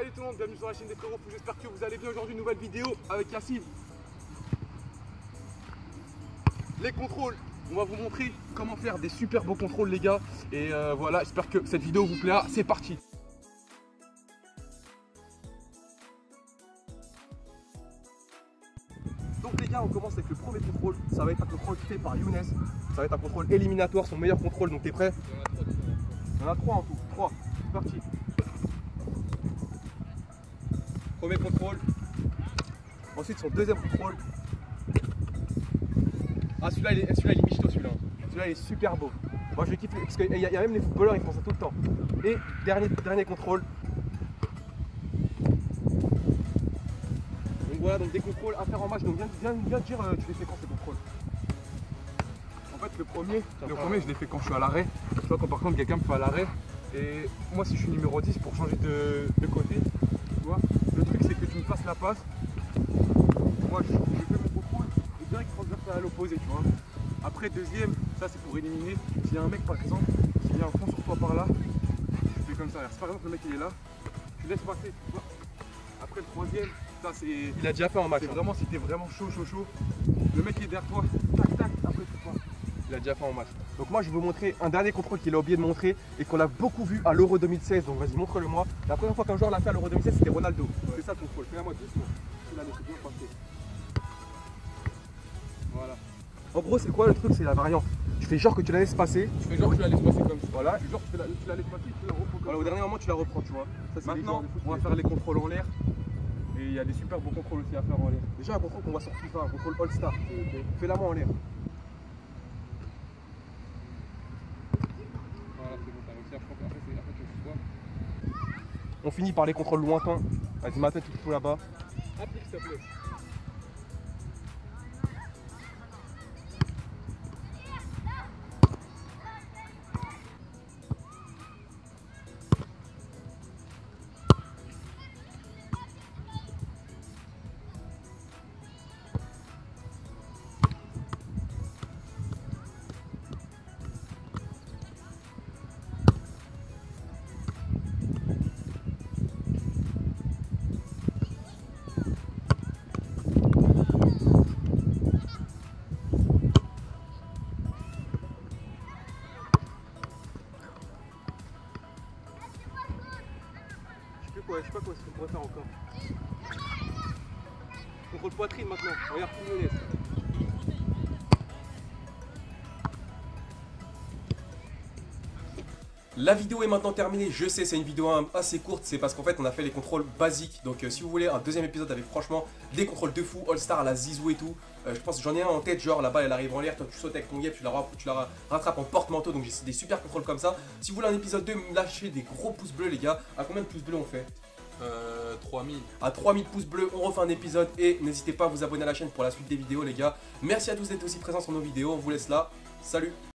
Salut tout le monde, bienvenue sur la chaîne des frérots. J'espère que vous allez bien. Aujourd'hui, nouvelle vidéo avec Yacine. Les contrôles, on va vous montrer comment faire des super beaux contrôles les gars. Et voilà, j'espère que cette vidéo vous plaira. C'est parti. Donc les gars, on commence avec le premier contrôle. Ça va être un contrôle fait par Younes. Ça va être un contrôle éliminatoire, son meilleur contrôle. Donc t'es prêt? Il y en a 3 en tout. 3, c'est parti. Premier contrôle. Ensuite son deuxième contrôle. Ah celui-là il est michto celui-là. Celui-là il est super beau. Moi je kiffe parce qu'il y a même les footballeurs ils font ça tout le temps. Et dernier contrôle. Donc voilà, donc des contrôles à faire en match. Donc viens dire tu les fais quand ces contrôles. En fait le premier je l'ai fait quand je suis à l'arrêt. Tu vois quand par contre quelqu'un me fait à l'arrêt. Et moi si je suis numéro 10 pour changer de côté, tu vois, le truc c'est que tu me fasses la passe. Moi je fais mon contrôle et direct transversal à l'opposé, tu vois. Après deuxième, ça c'est pour éliminer. S'il y a un mec par exemple qui vient un fond sur toi par là, tu fais comme ça. Si par exemple le mec il est là, tu laisses passer, tu vois. Après le troisième, ça c'est. Il a déjà fait en match. C'est vraiment si t'es vraiment chaud. Le mec est derrière toi, tac, après tu passes. Il a déjà fait en match. Donc moi je vais vous montrer un dernier contrôle qu'il a oublié de montrer et qu'on a beaucoup vu à l'Euro 2016. Donc vas-y montre-le moi. La première fois qu'un joueur l'a fait à l'Euro 2016 c'était Ronaldo. Ouais. C'est ça le contrôle. Fais-la moi doucement. Là, c'est bien passé. Voilà. En gros c'est quoi le truc? C'est la variante. Tu fais genre que tu la laisses passer. Tu fais genre que tu la laisses passer comme ça. Voilà. Genre tu la laisses passer, tu la reprends. Voilà, au dernier moment tu la reprends, tu vois. Ça, maintenant on va faire les contrôles en l'air. Et il y a des super beaux contrôles aussi à faire en l'air. Déjà un contrôle qu'on voit sur FIFA, un contrôle All-Star. Fais-la moi en l'air. On finit par les contrôles lointains. Vas-y, ma tête, tu te fous là-bas. Applique, s'il te plaît. Je sais pas quoi on pourrait faire encore. Contrôle poitrine maintenant. Regarde tout le laisse. La vidéo est maintenant terminée, je sais c'est une vidéo assez courte, c'est parce qu'en fait on a fait les contrôles basiques. Donc si vous voulez un deuxième épisode avec franchement des contrôles de fou, All-Star à la Zizou et tout, je pense que j'en ai un en tête, genre la balle elle arrive en l'air, toi tu sautes avec ton guêpe, tu la rattrapes en porte-manteau, donc j'ai des super contrôles comme ça. Si vous voulez un épisode 2, lâchez des gros pouces bleus les gars. À combien de pouces bleus on fait? 3000. À 3000 pouces bleus, on refait un épisode et n'hésitez pas à vous abonner à la chaîne pour la suite des vidéos les gars. Merci à tous d'être aussi présents sur nos vidéos, on vous laisse là, salut.